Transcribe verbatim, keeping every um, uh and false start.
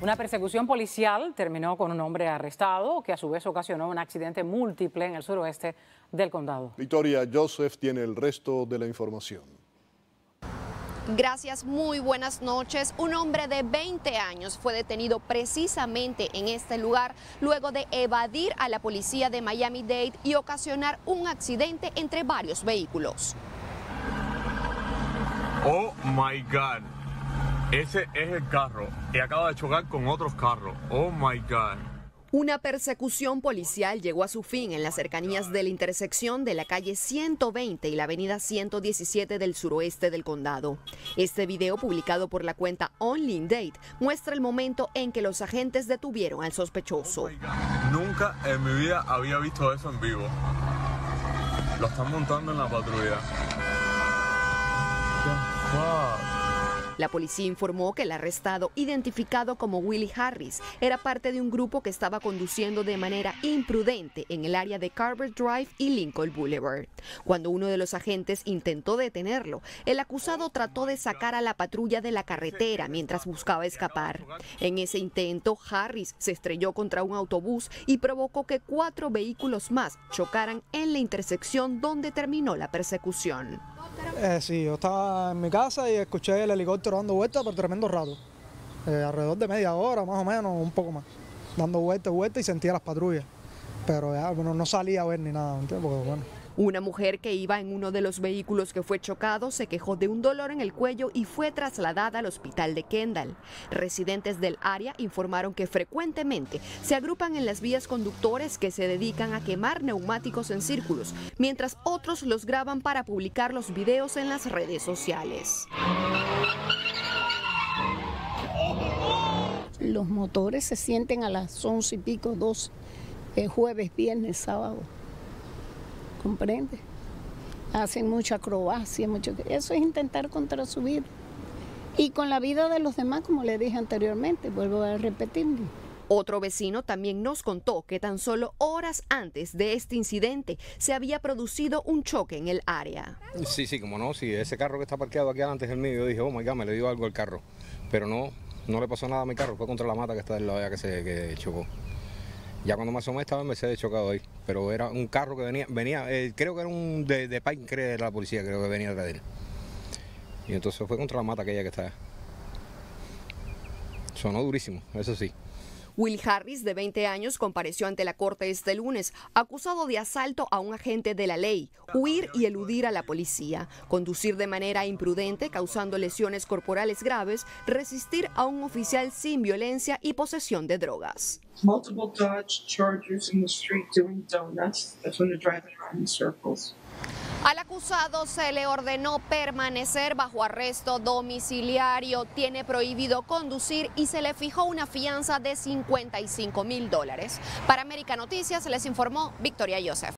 Una persecución policial terminó con un hombre arrestado, que a su vez ocasionó un accidente múltiple en el suroeste del condado. Victoria Joseph tiene el resto de la información. Gracias, muy buenas noches. Un hombre de veinte años fue detenido precisamente en este lugar luego de evadir a la policía de Miami-Dade y ocasionar un accidente entre varios vehículos. Oh my God, ese es el carro y acaba de chocar con otros carros. Oh my God. Una persecución policial llegó a su fin en las cercanías de la intersección de la calle ciento veinte y la avenida ciento diecisiete del suroeste del condado. Este video, publicado por la cuenta Only in Dade, muestra el momento en que los agentes detuvieron al sospechoso. Oh, nunca en mi vida había visto eso en vivo. Lo están montando en la patrulla. The fuck? La policía informó que el arrestado, identificado como Willie Harris, era parte de un grupo que estaba conduciendo de manera imprudente en el área de Carver Drive y Lincoln Boulevard. Cuando uno de los agentes intentó detenerlo, el acusado trató de sacar a la patrulla de la carretera mientras buscaba escapar. En ese intento, Harris se estrelló contra un autobús y provocó que cuatro vehículos más chocaran en la intersección donde terminó la persecución. Eh, sí, yo estaba en mi casa y escuché el helicóptero dando vueltas por tremendo rato. Eh, alrededor de media hora, más o menos, un poco más. Dando vueltas, vueltas y sentía las patrullas. Pero ya, bueno, no salía a ver ni nada, ¿entiendes? Porque, bueno. Una mujer que iba en uno de los vehículos que fue chocado se quejó de un dolor en el cuello y fue trasladada al hospital de Kendall. Residentes del área informaron que frecuentemente se agrupan en las vías conductores que se dedican a quemar neumáticos en círculos, mientras otros los graban para publicar los videos en las redes sociales. Los motores se sienten a las once y pico, doce, eh, jueves, viernes, sábado. ¿Comprende? Hacen mucha acrobacia, mucho... eso es intentar contra su vida. Y con la vida de los demás, como le dije anteriormente, vuelvo a repetirlo. Otro vecino también nos contó que tan solo horas antes de este incidente se había producido un choque en el área. Sí, sí, como no, sí, ese carro que está parqueado aquí adelante es el mío. Yo dije, oh my God, me le dio algo al carro. Pero no, no le pasó nada a mi carro, fue contra la mata que está del lado allá que se que chocó. Ya cuando me asomé estaba el Mercedes chocado ahí, pero era un carro que venía, venía eh, creo que era un de, de Pine, creo, de la policía, creo que venía de él. Y entonces fue contra la mata aquella que está allá. Sonó durísimo, eso sí. Will Harris, de veinte años, compareció ante la corte este lunes, acusado de asalto a un agente de la ley, huir y eludir a la policía, conducir de manera imprudente causando lesiones corporales graves, resistir a un oficial sin violencia y posesión de drogas. Multiple Dodge Chargers in the street doing donuts. That's when they're driving around in circles. Al acusado se le ordenó permanecer bajo arresto domiciliario, tiene prohibido conducir y se le fijó una fianza de cincuenta y cinco mil dólares. Para América Noticias les informó Victoria Joseph.